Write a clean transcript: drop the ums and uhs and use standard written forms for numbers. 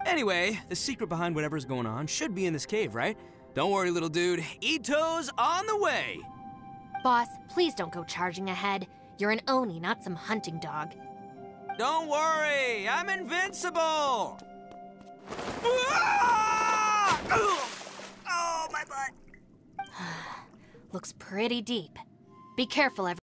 Anyway, the secret behind whatever's going on should be in this cave, right? Don't worry, little dude. Ito's on the way! Boss, please don't go charging ahead. You're an Oni, not some hunting dog. Don't worry, I'm invincible! Ah! Oh, my butt! Looks pretty deep. Be careful, everyone.